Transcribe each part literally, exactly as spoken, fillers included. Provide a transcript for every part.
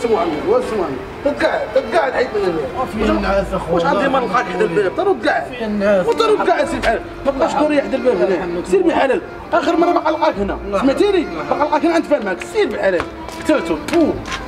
واسمو عندك واسمو عندك تتقاعد تتقاعد حيد من الباب. الناس اخويا واش عندي ما نلقاك حدا الباب ترد قاعد الناس وترد قاعد سير بحال ما بقاش كوري حدا الباب هنا سير بحالك. اخر مره باقا نلقاك هنا سمعتيني باقا نلقاك هنا نتفاهم معاك سير بحالك قتلتو فو.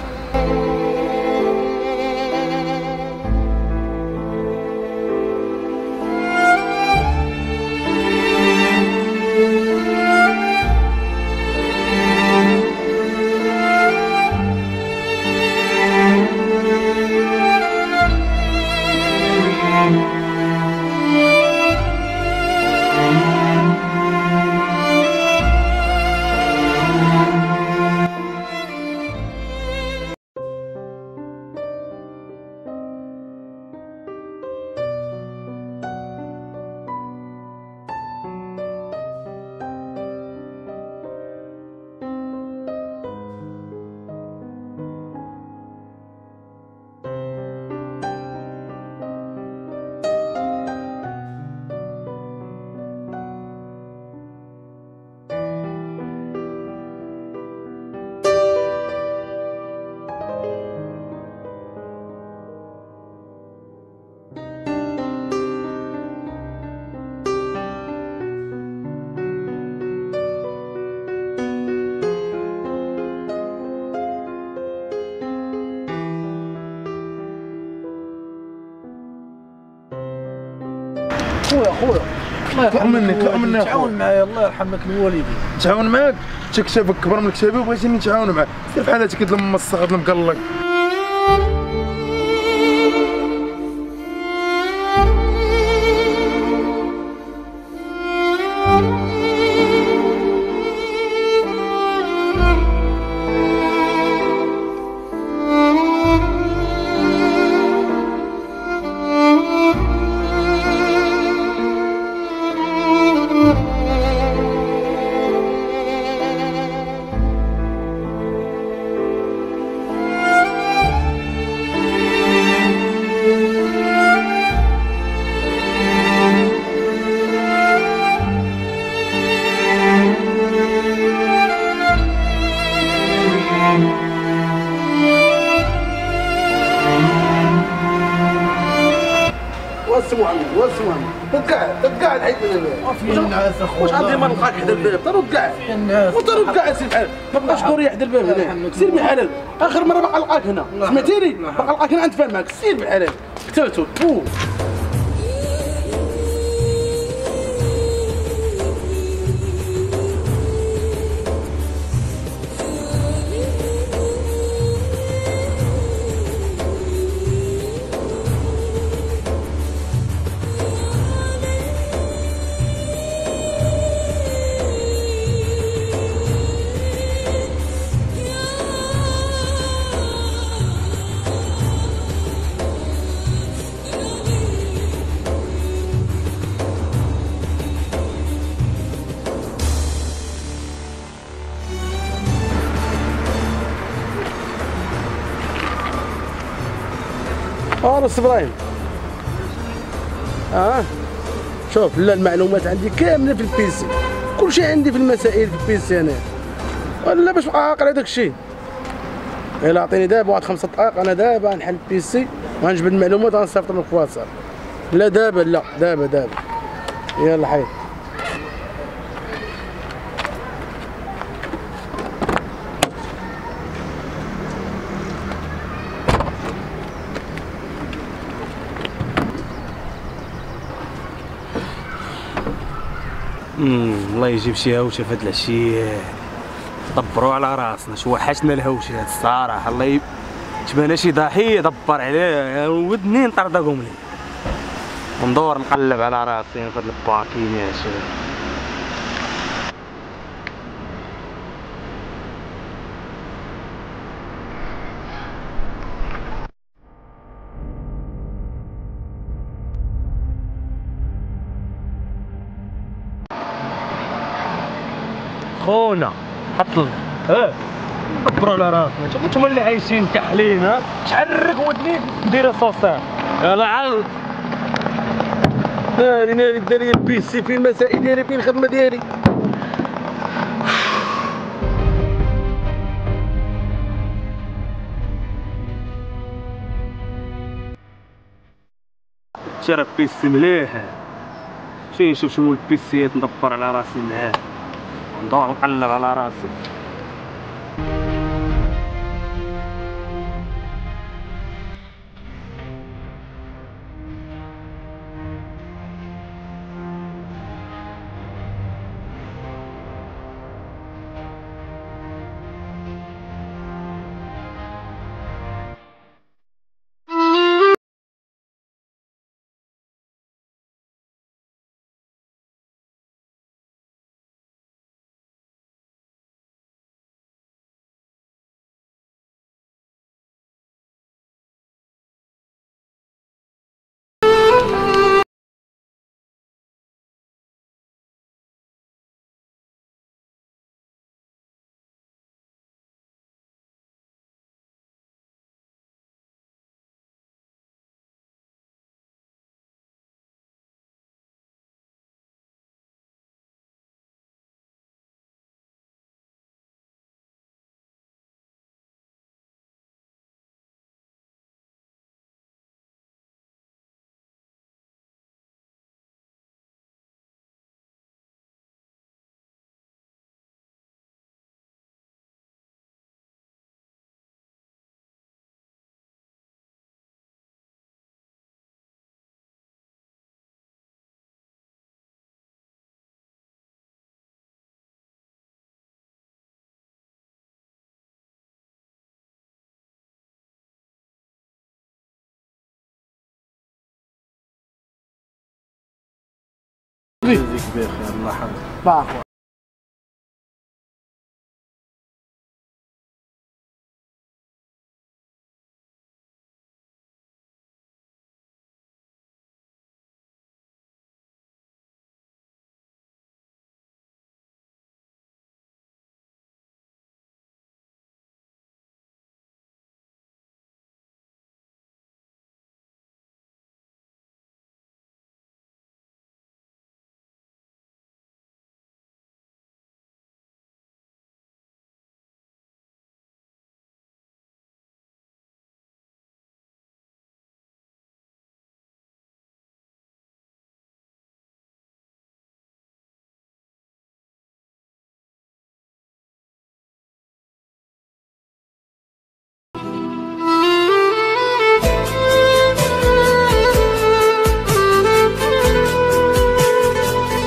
خويا خويا الله يرحم منك يرحم منك تعاون معايا الله يرحمك الوالدين. تعاون معاك انت كتابك كبر من كتابي وبغيتيني نتعاون معاك سير بحال هاتي كتلم الصغر المقلق. واسمو عندك واسمو عندك تتقاعد تتقاعد حيد من الباب. الناس اخويا واش عندي ما نلقاك حدا الباب ترد قاعد الناس وترد قاعد سير بحالك ما بقاش كوري حدا الباب هنا سير بحالك. اخر مره باقا نلقاك هنا سمعتيني باقا نلقاك هنا نتفاهم معاك سير بحالك قتلتو فو. اه نص ابراهيم اه شوف لا المعلومات عندي كامله في البيسي كل شيء عندي في المسائل في البيسي انا ولا باش نبقى عاقل هذاك الشيء. الا عطيني دابا واحد خمسة دقائق انا دابا نحل البيسي وغنجبد المعلومات وغنصيفط لك في الواتساب. لا دابا لا دابا دابا يلا حيد. امم الله يجيب شي هوشه في هاد العشيه دبروا على راسنا شو وحشنا الهوشه هاد الصراحه الله يب... تبان شي ضحيه دبر عليه ودني نطردقهم لي وندور نقلب على راسي في هاد الباكين يا شباب. خونا حط ها دبروا على راسنا انتوما اللي عايشين كحلين ها تحرك ودنيك دير صوصان يلا عال ناري ناري داري البيسي فين المسائل ديالي فين الخدمه ديالي. شرب بيسي مليح. مشي نشوف شنو البيسيات ندبر على راسي معاه، ندور نقلب على راسي. يجزيك بخير الله يحفظك. باخو